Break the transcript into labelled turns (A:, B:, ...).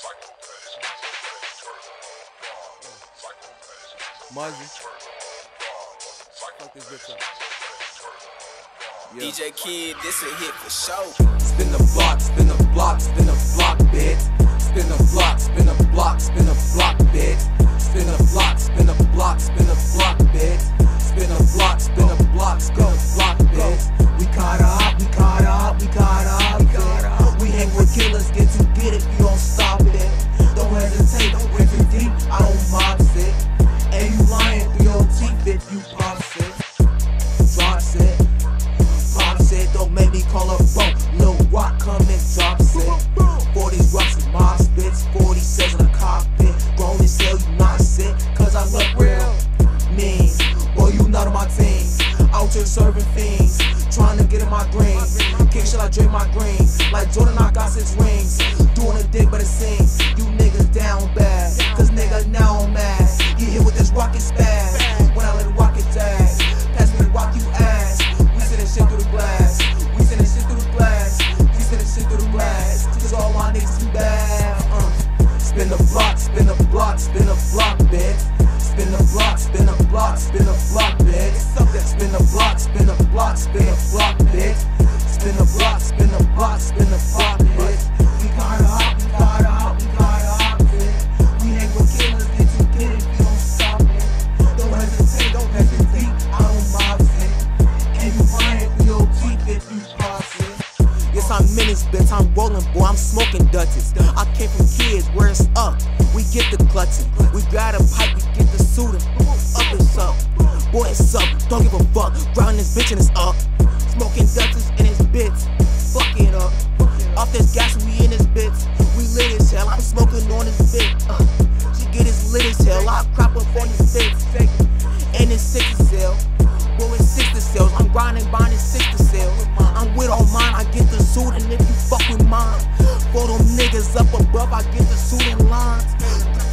A: Muzzy. Fuck this bitch up. Yeah.
B: DJ Kid, this a hit for sure.
A: Spin the block, spin the block, spin the block, bitch. Spin the block, spin the block, spin the block, bitch. Spin the block, spin the block, spin the block, bitch. Spin the block, spin the block, spin the block, bitch. We caught up, we caught up, we caught up, we caught up. We hang with killers, get to get it, you don't stop it. Don't hesitate, don't break it deep, I don't mob it. And you lying through your teeth if you pops it. Drops it. Pops it, don't make me call a phone. Lil Rock come and drops it. 40s rocks and mob spits, 40 cells in the cockpit. Grown as hell, you not sick, cause I look real mean. Boy, you not on my team. Out here serving fiends, trying to get in my green. Kick shit, I drink my green. Like Jordan, I got 6 rings. Doing a dick, but it seems you niggas down bad. Cause nigga, now I'm mad. Get hit with this rocket spaz. When I let it rocket tag, pass me the rock, you ass. We sending shit through the glass. We sending shit through the glass. We sending shit through the glass. Cause all my niggas be bad. Spin the block, spin the block, spin the block, bitch. Spin the block, spin the block, spin the block, bitch. Spin the block, spin the block, spin the block, bitch. Spin the block, spin the block, spin the block, bitch. We got up, we got up, we got up, bitch. We hang with killers, get you get it, we don't stop it. Don't hesitate, don't hesitate, I don't mob it. And you lying through your teeth if you cross it. Yes, I'm minutes, bitch, I'm rolling, boy, I'm smoking Dutchess. I came from kids where it's up, we get the clutching. We grab a pipe, we get the suiting. Up it's up, boy it's up, don't give a fuck. Round this bitch and it's up. Smoking Dutchess in his bits, fuck it up. Off this gas, we in this bitch. We lit as hell, I'm smoking on this bit. She get as lit as hell, I crop up on this bitch. And it's 6 to sell, boy it's 6 to sales. I'm grinding, buying 6 to sell. I'm with all mine, I get the suit, and if you fuck with mine, for them niggas up above, I get the suit and lines.